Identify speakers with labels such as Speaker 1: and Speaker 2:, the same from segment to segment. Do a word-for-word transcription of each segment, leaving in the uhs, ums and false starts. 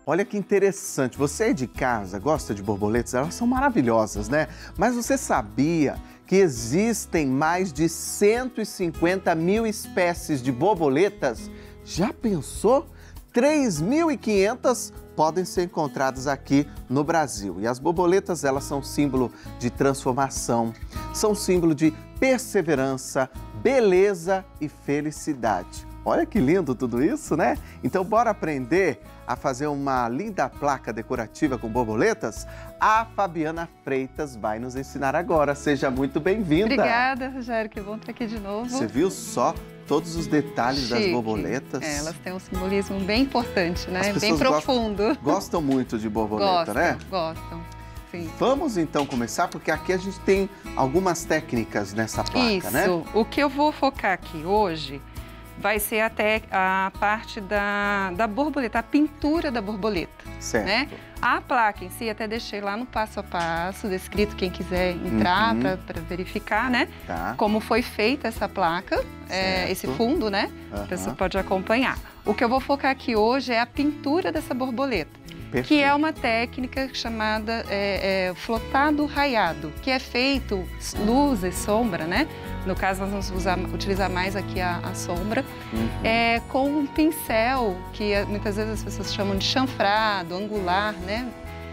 Speaker 1: Olha que interessante, você aí de casa gosta de borboletas? Elas são maravilhosas, né? Mas você sabia que existem mais de cento e cinquenta mil espécies de borboletas? Já pensou? três mil e quinhentas podem ser encontradas aqui no Brasil. E as borboletas, elas são símbolo de transformação, são símbolo de perseverança, beleza e felicidade. Olha que lindo tudo isso, né? Então, bora aprender a fazer uma linda placa decorativa com borboletas? A Fabiana Freitas vai nos ensinar agora. Seja muito bem-vinda.
Speaker 2: Obrigada, Rogério, que bom estar aqui de novo.
Speaker 1: Você viu só todos os detalhes
Speaker 2: Chique.
Speaker 1: Das borboletas?
Speaker 2: É, elas têm um simbolismo bem importante, né? Bem
Speaker 1: gostam,
Speaker 2: profundo.
Speaker 1: Gostam muito de borboleta,
Speaker 2: gostam,
Speaker 1: né?
Speaker 2: Gostam, sim.
Speaker 1: Vamos então começar, porque aqui a gente tem algumas técnicas nessa placa,
Speaker 2: Isso.
Speaker 1: né?
Speaker 2: Isso. O que eu vou focar aqui hoje vai ser até a parte da, da borboleta, a pintura da borboleta.
Speaker 1: Certo.
Speaker 2: Né? A placa em si, até deixei lá no passo a passo, descrito, quem quiser entrar uhum. para verificar, né?
Speaker 1: Tá.
Speaker 2: Como foi feita essa placa, é, esse fundo, né? Uhum. A pessoa pode acompanhar. O que eu vou focar aqui hoje é a pintura dessa borboleta. Perfeito. Que é uma técnica chamada é, é, flotado raiado, que é feito luz e sombra, né? No caso, nós vamos usar, utilizar mais aqui a, a sombra, uhum. é, com um pincel, que muitas vezes as pessoas chamam de chanfrado, angular, né?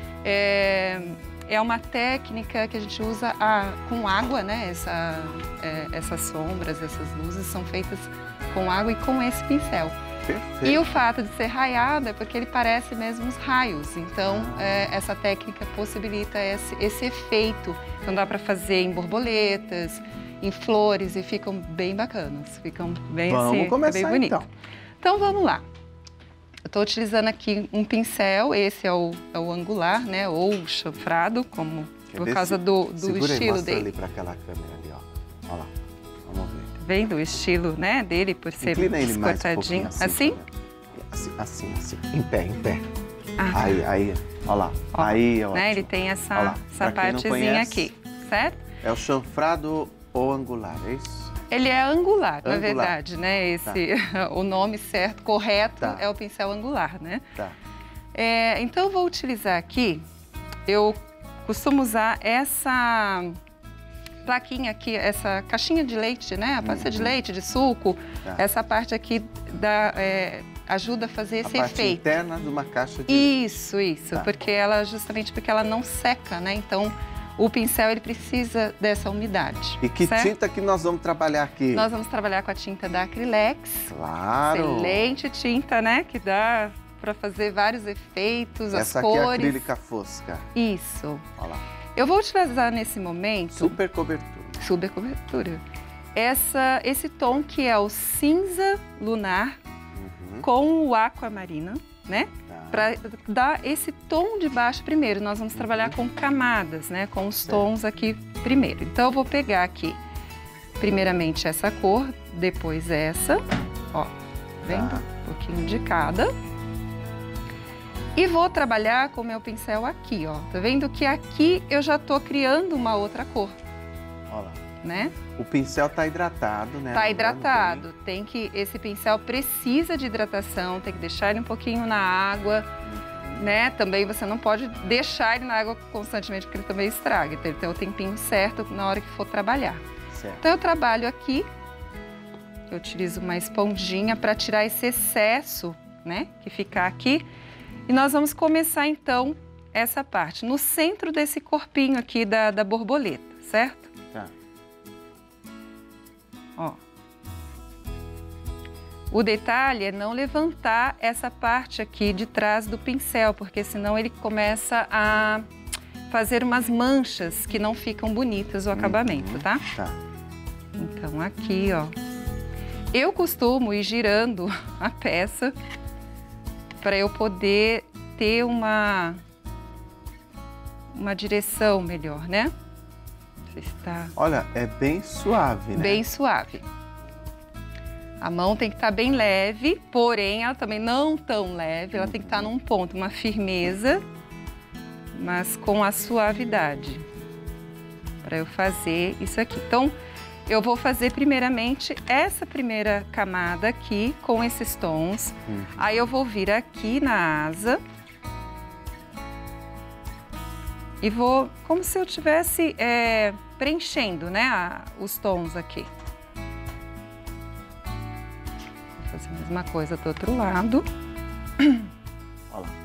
Speaker 2: É, é uma técnica que a gente usa a, com água, né? Essa, é, essas sombras, essas luzes são feitas com água e com esse pincel. Perfeito. E o fato de ser raiado é porque ele parece mesmo os raios. Então, ah. é, essa técnica possibilita esse, esse efeito. Então, dá para fazer em borboletas, em flores, e ficam bem bacanas. Ficam bem
Speaker 1: vamos
Speaker 2: assim,
Speaker 1: começar,
Speaker 2: bem bonito.
Speaker 1: Então.
Speaker 2: Então, vamos lá. Eu estou utilizando aqui um pincel, esse é o, é o angular, né? Ou chanfrado, como Quer por causa se... do, do
Speaker 1: Segura
Speaker 2: estilo
Speaker 1: aí,
Speaker 2: dele.
Speaker 1: Ali para aquela câmera ali, ó. Olha lá. Vamos ver.
Speaker 2: Bem do estilo, né, dele, por ser cortadinho.
Speaker 1: Um assim?
Speaker 2: Assim?
Speaker 1: Assim, assim, assim. Em pé, em pé.
Speaker 2: Ah,
Speaker 1: aí, aí, olha lá.
Speaker 2: Ó,
Speaker 1: aí, ó.
Speaker 2: Né, ele tem essa, essa partezinha conhece, aqui, certo?
Speaker 1: É o chanfrado ou angular, é isso?
Speaker 2: Ele é angular,
Speaker 1: angular.
Speaker 2: na verdade, né? Esse, tá. O nome certo, correto, tá. é o pincel angular, né?
Speaker 1: Tá.
Speaker 2: É, então, eu vou utilizar aqui, eu costumo usar essa plaquinha aqui, essa caixinha de leite, né? A pasta uhum. de leite, de suco, tá. essa parte aqui dá, é, ajuda a fazer esse
Speaker 1: a parte
Speaker 2: efeito.
Speaker 1: interna de uma caixa de
Speaker 2: Isso,
Speaker 1: leite.
Speaker 2: isso,
Speaker 1: tá.
Speaker 2: porque ela, justamente porque ela não seca, né? Então, o pincel, ele precisa dessa umidade.
Speaker 1: E que
Speaker 2: certo?
Speaker 1: tinta que nós vamos trabalhar aqui?
Speaker 2: Nós vamos trabalhar com a tinta da Acrylex.
Speaker 1: Claro!
Speaker 2: Excelente tinta, né? Que dá para fazer vários efeitos,
Speaker 1: essa
Speaker 2: as cores.
Speaker 1: Essa aqui é acrílica fosca.
Speaker 2: Isso.
Speaker 1: Olha lá.
Speaker 2: Eu vou utilizar nesse momento...
Speaker 1: Super cobertura.
Speaker 2: Super cobertura. Essa, esse tom que é o cinza lunar uhum. com o aquamarina, né? Ah. Para dar esse tom de baixo primeiro. Nós vamos trabalhar uhum. com camadas, né? Com os certo. Tons aqui primeiro. Então, eu vou pegar aqui, primeiramente, essa cor, depois essa, ó, vendo? Ah. Um pouquinho de cada. E vou trabalhar com o meu pincel aqui, ó. Tá vendo que aqui eu já tô criando uma outra cor.
Speaker 1: Olha lá.
Speaker 2: Né?
Speaker 1: O pincel tá hidratado, né?
Speaker 2: Tá hidratado. Tem que, esse pincel precisa de hidratação, tem que deixar ele um pouquinho na água, uhum. né? Também você não pode deixar ele na água constantemente, porque ele também estraga. Tem que ter o tempinho certo na hora que for trabalhar.
Speaker 1: Certo.
Speaker 2: Então eu trabalho aqui, eu utilizo uma esponjinha para tirar esse excesso, né? Que fica aqui. E nós vamos começar, então, essa parte, no centro desse corpinho aqui da, da borboleta, certo?
Speaker 1: Tá.
Speaker 2: Ó. O detalhe é não levantar essa parte aqui de trás do pincel, porque senão ele começa a fazer umas manchas que não ficam bonitas o acabamento, uhum. tá?
Speaker 1: Tá.
Speaker 2: Então, aqui, ó. Eu costumo ir girando a peça para eu poder ter uma, uma direção melhor, né? Não sei se tá...
Speaker 1: Olha, é bem suave, né?
Speaker 2: Bem suave. A mão tem que estar bem leve, porém ela também não tão leve, ela tem que estar num ponto, uma firmeza, mas com a suavidade, para eu fazer isso aqui. Então, eu vou fazer primeiramente essa primeira camada aqui com esses tons. Uhum. Aí eu vou vir aqui na asa, E vou, como se eu estivesse é, preenchendo, né, a, os tons aqui. Vou fazer a mesma coisa do outro lado.
Speaker 1: Olha lá.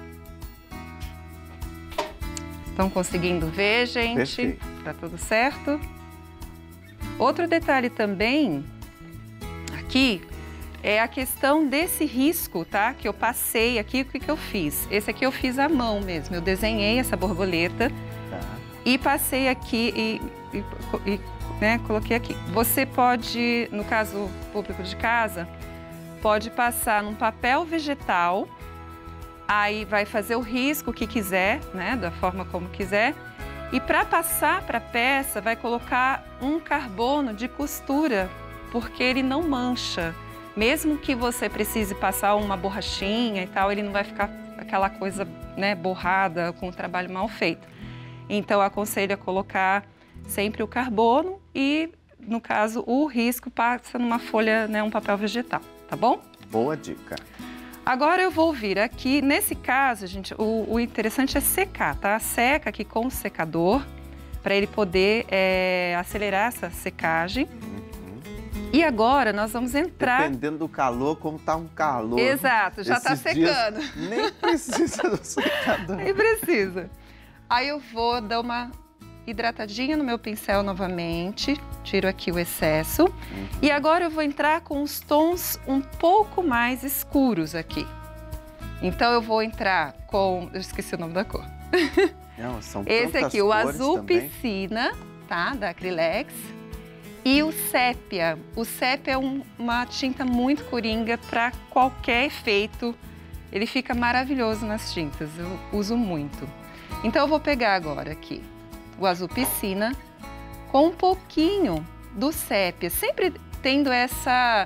Speaker 2: Estão conseguindo ver, gente?
Speaker 1: Perfeito.
Speaker 2: Tá tudo certo? Outro detalhe também, aqui, é a questão desse risco, tá? Que eu passei aqui, o que que eu fiz? Esse aqui eu fiz à mão mesmo, eu desenhei essa borboleta tá. E passei aqui e, e, e né, coloquei aqui. Você pode, no caso público de casa, pode passar num papel vegetal, aí vai fazer o risco que quiser, né, da forma como quiser. E para passar para a peça, vai colocar um carbono de costura, porque ele não mancha. Mesmo que você precise passar uma borrachinha e tal, ele não vai ficar aquela coisa, né, borrada, com o trabalho mal feito. Então, eu aconselho a colocar sempre o carbono e, no caso, o risco passa numa folha, né, um papel vegetal, tá bom?
Speaker 1: Boa dica.
Speaker 2: Agora eu vou vir aqui, nesse caso, gente, o, o interessante é secar, tá? Seca aqui com o secador, para ele poder é, acelerar essa secagem. Uhum. E agora nós vamos entrar...
Speaker 1: Dependendo do calor, como tá um calor.
Speaker 2: Exato, já tá secando.
Speaker 1: Nem precisa do secador.
Speaker 2: Nem precisa. Aí eu vou dar uma hidratadinha no meu pincel novamente, tiro aqui o excesso. Uhum. E agora eu vou entrar com os tons um pouco mais escuros aqui. Então eu vou entrar com... Eu esqueci o nome da cor.
Speaker 1: Não, são
Speaker 2: esse aqui, o azul
Speaker 1: também.
Speaker 2: piscina, tá? Da Acrylex. E o sépia. O sépia é um, uma tinta muito coringa para qualquer efeito. Ele fica maravilhoso nas tintas, eu uso muito. Então eu vou pegar agora aqui o azul piscina, com um pouquinho do sépia, sempre tendo essa,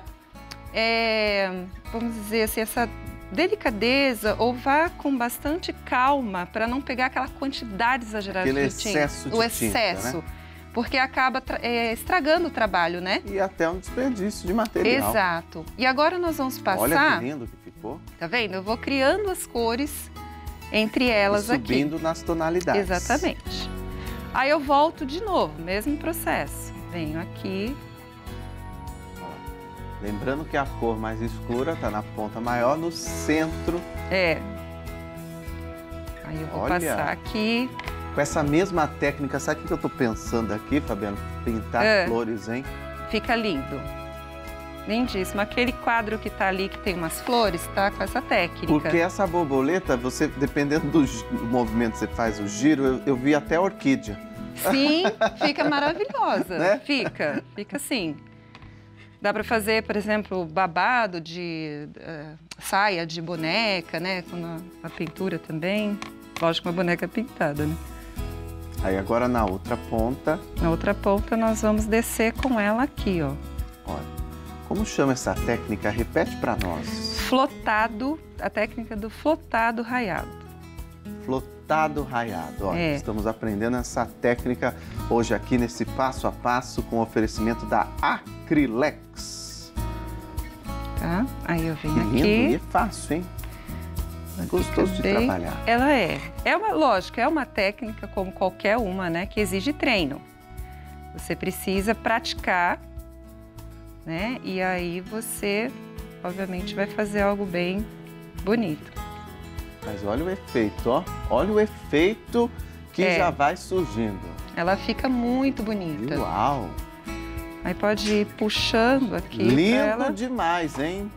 Speaker 2: é, vamos dizer assim, essa delicadeza, ou vá com bastante calma para não pegar aquela quantidade exagerada
Speaker 1: Aquele
Speaker 2: de tinta.
Speaker 1: excesso de
Speaker 2: o excesso,
Speaker 1: tinta, né?
Speaker 2: Porque acaba é, estragando o trabalho, né?
Speaker 1: E até um desperdício de material.
Speaker 2: Exato. E agora nós vamos passar...
Speaker 1: Olha que lindo que ficou.
Speaker 2: Tá vendo? Eu vou criando as cores entre elas
Speaker 1: e subindo aqui. Subindo nas tonalidades.
Speaker 2: Exatamente. Aí eu volto de novo, mesmo processo. Venho aqui.
Speaker 1: Lembrando que a cor mais escura está na ponta maior, no centro.
Speaker 2: É. Aí eu vou
Speaker 1: Olha,
Speaker 2: passar aqui.
Speaker 1: Com essa mesma técnica, sabe o que eu estou pensando aqui, Fabiana? Pintar é. flores, hein?
Speaker 2: Fica lindo. Lindíssimo. Aquele quadro que tá ali, que tem umas flores, tá com essa técnica.
Speaker 1: Porque essa borboleta, você, dependendo do, do movimento que você faz, o giro, eu, eu vi até a orquídea.
Speaker 2: Sim, fica maravilhosa.
Speaker 1: Né?
Speaker 2: Fica, fica assim. Dá para fazer, por exemplo, babado de uh, saia de boneca, né? Com a, a pintura também. Lógico, uma boneca pintada, né?
Speaker 1: Aí agora na outra ponta.
Speaker 2: Na outra ponta nós vamos descer com ela aqui, ó.
Speaker 1: Olha. Como chama essa técnica? Repete para nós.
Speaker 2: Flotado, a técnica do flotado raiado.
Speaker 1: Flotado raiado. Olha,
Speaker 2: é.
Speaker 1: Estamos aprendendo essa técnica hoje aqui nesse passo a passo com o oferecimento da Acrylex.
Speaker 2: Tá? Aí eu venho
Speaker 1: que lindo,
Speaker 2: aqui.
Speaker 1: E é fácil, hein? É gostoso de
Speaker 2: bem...
Speaker 1: trabalhar.
Speaker 2: Ela é. É uma, lógico, é uma técnica como qualquer uma, né? Que exige treino. Você precisa praticar, né? E aí você, obviamente, vai fazer algo bem bonito.
Speaker 1: Mas olha o efeito, ó. Olha o efeito que é. já vai surgindo.
Speaker 2: Ela fica muito bonita.
Speaker 1: Uau!
Speaker 2: Aí pode ir puxando aqui.
Speaker 1: Lindo
Speaker 2: ela.
Speaker 1: demais, hein?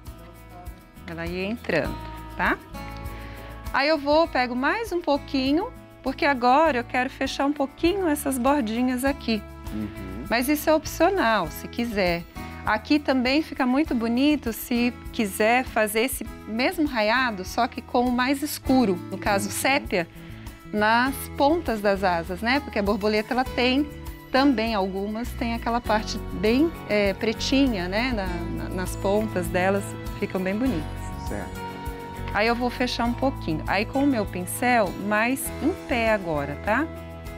Speaker 2: Ela ia entrando, tá? Aí eu vou, pego mais um pouquinho, porque agora eu quero fechar um pouquinho essas bordinhas aqui.
Speaker 1: Uhum.
Speaker 2: Mas isso é opcional, se quiser. Aqui também fica muito bonito se quiser fazer esse mesmo raiado, só que com o mais escuro, no caso sépia, nas pontas das asas, né? Porque a borboleta, ela tem também, algumas, tem aquela parte bem é, pretinha, né? Na, na, nas pontas delas, ficam bem bonitas.
Speaker 1: Certo.
Speaker 2: Aí eu vou fechar um pouquinho. Aí com o meu pincel, mais em pé agora, tá?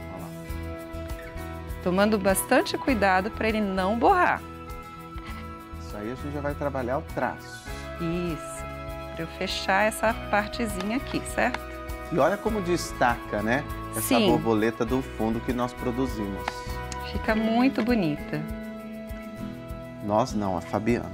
Speaker 2: Tomando bastante cuidado para ele não borrar.
Speaker 1: Isso aí a gente já vai trabalhar o traço.
Speaker 2: Isso, para eu fechar essa partezinha aqui, certo?
Speaker 1: E olha como destaca, né? Essa Sim. borboleta do fundo que nós produzimos.
Speaker 2: Fica muito bonita.
Speaker 1: Nós não, a Fabiana.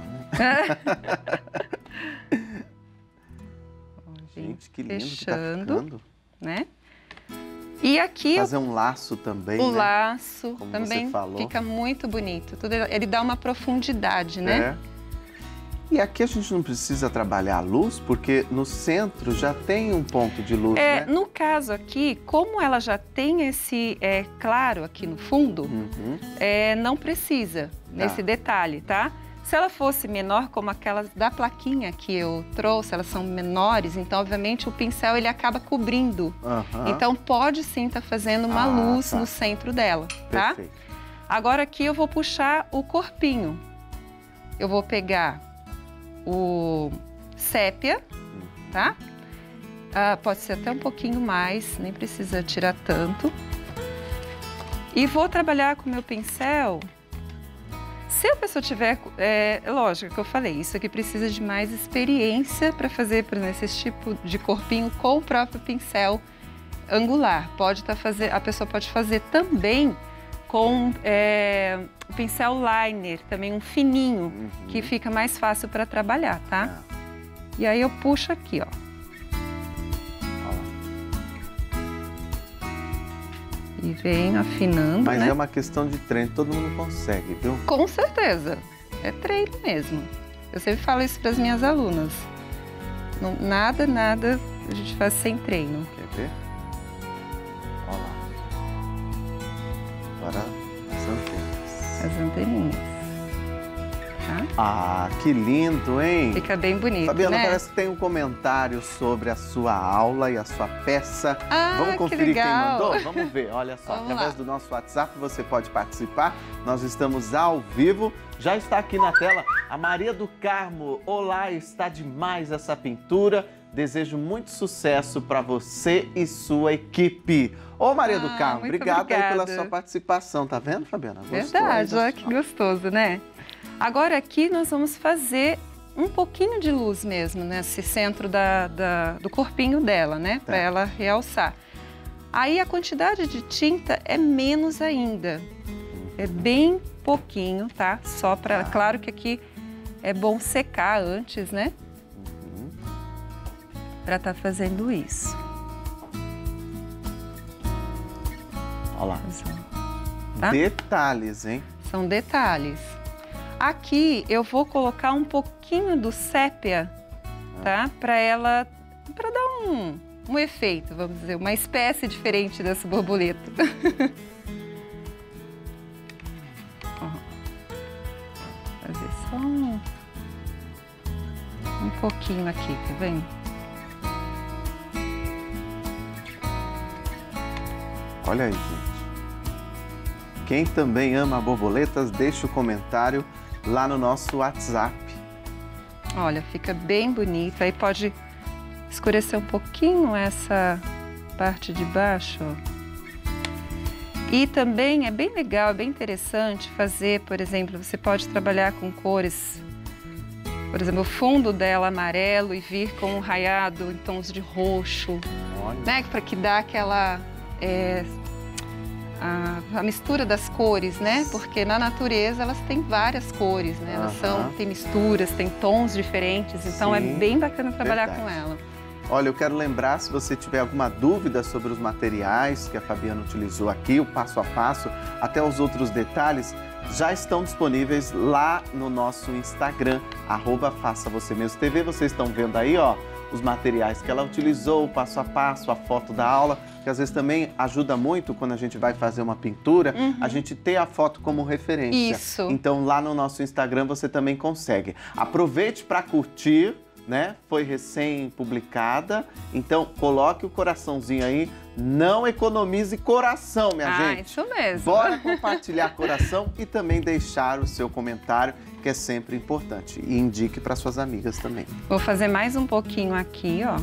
Speaker 1: Gente, que lindo.
Speaker 2: Fechando,
Speaker 1: que tá ficando.
Speaker 2: Né? E aqui...
Speaker 1: Fazer um laço também,
Speaker 2: O
Speaker 1: né?
Speaker 2: laço
Speaker 1: Como
Speaker 2: também
Speaker 1: você falou.
Speaker 2: Fica muito bonito. Tudo, ele dá uma profundidade, né?
Speaker 1: É. E aqui a gente não precisa trabalhar a luz, porque no centro já tem um ponto de luz,
Speaker 2: é,
Speaker 1: né?
Speaker 2: No caso aqui, como ela já tem esse é, claro aqui no fundo,
Speaker 1: uhum.
Speaker 2: é, não precisa nesse
Speaker 1: tá.
Speaker 2: detalhe, tá? Se ela fosse menor, como aquelas da plaquinha que eu trouxe, elas são menores, então, obviamente, o pincel ele acaba cobrindo.
Speaker 1: Uhum.
Speaker 2: Então, pode sim estar fazendo uma
Speaker 1: ah,
Speaker 2: luz
Speaker 1: tá.
Speaker 2: no centro dela, tá?
Speaker 1: Perfeito.
Speaker 2: Agora aqui eu vou puxar o corpinho. Eu vou pegar o sépia, tá? Ah, pode ser até um pouquinho mais, nem precisa tirar tanto. E vou trabalhar com o meu pincel. Se a pessoa tiver, é lógico que eu falei, isso aqui precisa de mais experiência para fazer, por exemplo, esse tipo de corpinho com o próprio pincel angular. Pode tá fazer, a pessoa pode fazer também com é, o pincel liner, também um fininho, uhum. que fica mais fácil para trabalhar, tá? Ah. E aí eu puxo aqui, ó. E venho afinando,
Speaker 1: Mas
Speaker 2: né?
Speaker 1: é uma questão de treino, todo mundo consegue, viu?
Speaker 2: Com certeza, é treino mesmo. Eu sempre falo isso para as minhas alunas. Não, nada, nada a gente faz sem treino.
Speaker 1: Quer ver? Olha lá. Agora as antenas.
Speaker 2: As anteninhas. Tá?
Speaker 1: Ah, que lindo, hein?
Speaker 2: Fica bem bonito,
Speaker 1: Fabiana,
Speaker 2: né?
Speaker 1: parece que tem um comentário sobre a sua aula e a sua peça.
Speaker 2: Ah,
Speaker 1: Vamos conferir
Speaker 2: que
Speaker 1: quem
Speaker 2: legal.
Speaker 1: mandou? Vamos ver, olha só.
Speaker 2: Vamos
Speaker 1: Através
Speaker 2: lá.
Speaker 1: do nosso WhatsApp você pode participar. Nós estamos ao vivo. Já está aqui na tela a Maria do Carmo. Olá, está demais essa pintura. Desejo muito sucesso para você e sua equipe. Ô, Maria ah, do Carmo, obrigado aí pela sua participação. Tá vendo, Fabiana? Gostou?
Speaker 2: Verdade, olha que gostoso, né? Agora aqui nós vamos fazer um pouquinho de luz mesmo, nesse centro da, da, do corpinho dela, né? Tá. Para ela realçar. Aí a quantidade de tinta é menos ainda. É bem pouquinho, tá? Só para... Ah. Claro que aqui é bom secar antes, né? Uhum. Para estar tá fazendo isso.
Speaker 1: Olha lá. Tá? Detalhes, hein?
Speaker 2: São detalhes. Aqui eu vou colocar um pouquinho do sépia, tá? Para ela, para dar um, um efeito, vamos dizer, uma espécie diferente dessa borboleta. Ó, fazer só um, um pouquinho aqui, tá vendo?
Speaker 1: Olha aí, gente. Quem também ama borboletas, deixa o comentário lá no nosso WhatsApp.
Speaker 2: Olha, fica bem bonito. Aí pode escurecer um pouquinho essa parte de baixo. Ó. E também é bem legal, é bem interessante fazer, por exemplo, você pode trabalhar com cores, por exemplo, o fundo dela amarelo e vir com um raiado em tons de roxo, olha, né? Para que dá aquela... É, A, a mistura das cores, né? Porque na natureza elas têm várias cores, né? Elas são, tem misturas, tem tons diferentes, então Sim, é bem bacana trabalhar verdade. com ela.
Speaker 1: Olha, eu quero lembrar, se você tiver alguma dúvida sobre os materiais que a Fabiana utilizou aqui, o passo a passo, até os outros detalhes, já estão disponíveis lá no nosso Instagram, arroba Faça Você Mesmo T V. Vocês estão vendo aí, ó, os materiais que ela utilizou, o passo a passo, a foto da aula, que às vezes também ajuda muito quando a gente vai fazer uma pintura, uhum. a gente ter a foto como referência.
Speaker 2: Isso.
Speaker 1: Então lá no nosso Instagram você também consegue. Aproveite para curtir, né? Foi recém-publicada, então coloque o coraçãozinho aí, não economize coração, minha
Speaker 2: ah,
Speaker 1: gente.
Speaker 2: Isso mesmo.
Speaker 1: Bora compartilhar coração e também deixar o seu comentário, que é sempre importante. E indique para suas amigas também.
Speaker 2: Vou fazer mais um pouquinho aqui, ó.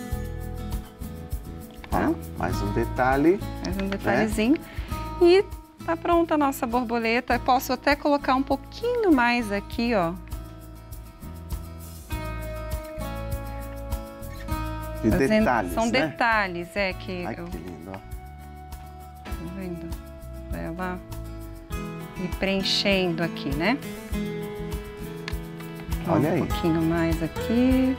Speaker 1: Tá? Mais um detalhe.
Speaker 2: Mais um detalhezinho. Né? E tá pronta a nossa borboleta. Eu posso até colocar um pouquinho mais aqui, ó.
Speaker 1: De
Speaker 2: Fazendo,
Speaker 1: detalhes,
Speaker 2: São
Speaker 1: né?
Speaker 2: detalhes, é que...
Speaker 1: Ai,
Speaker 2: eu,
Speaker 1: que lindo, ó.
Speaker 2: tá vendo? Ela ir preenchendo aqui, né?
Speaker 1: Olha aí.
Speaker 2: Um pouquinho mais aqui.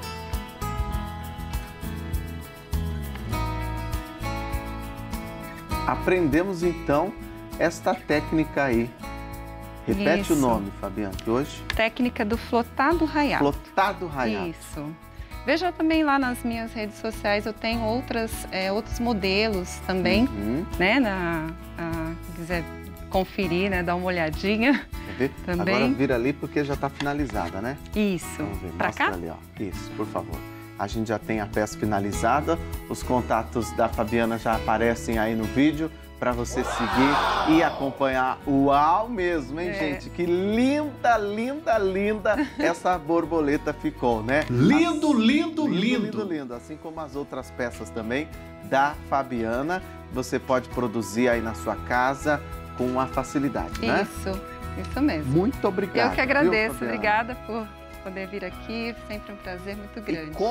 Speaker 1: Aprendemos, então, esta técnica aí. Repete
Speaker 2: Isso.
Speaker 1: o nome, Fabiana, que hoje...
Speaker 2: Técnica do flotado raiado.
Speaker 1: Flotado raiado.
Speaker 2: Isso. Veja também lá nas minhas redes sociais, eu tenho outras, é, outros modelos também,
Speaker 1: Uhum.
Speaker 2: né? Na, a, quem quiser conferir, né? Dar uma olhadinha.
Speaker 1: Quer ver?
Speaker 2: Também.
Speaker 1: Agora vira ali porque já está finalizada, né?
Speaker 2: Isso.
Speaker 1: Vamos ver,
Speaker 2: Pra
Speaker 1: mostra
Speaker 2: cá?
Speaker 1: ali, ó. Isso, por favor. A gente já tem a peça finalizada, os contatos da Fabiana já aparecem aí no vídeo para você seguir e acompanhar. Uau mesmo, hein,
Speaker 2: É.
Speaker 1: gente? Que linda, linda, linda essa borboleta ficou, né?
Speaker 3: Lindo,
Speaker 1: Assim,
Speaker 3: lindo,
Speaker 1: lindo,
Speaker 3: lindo.
Speaker 1: lindo, lindo. Assim como as outras peças também da Fabiana, você pode produzir aí na sua casa com uma facilidade, né?
Speaker 2: Isso, isso mesmo.
Speaker 1: Muito obrigado.
Speaker 2: Eu que agradeço,
Speaker 1: viu, Fabiana?
Speaker 2: obrigada por poder vir aqui, sempre um prazer muito grande.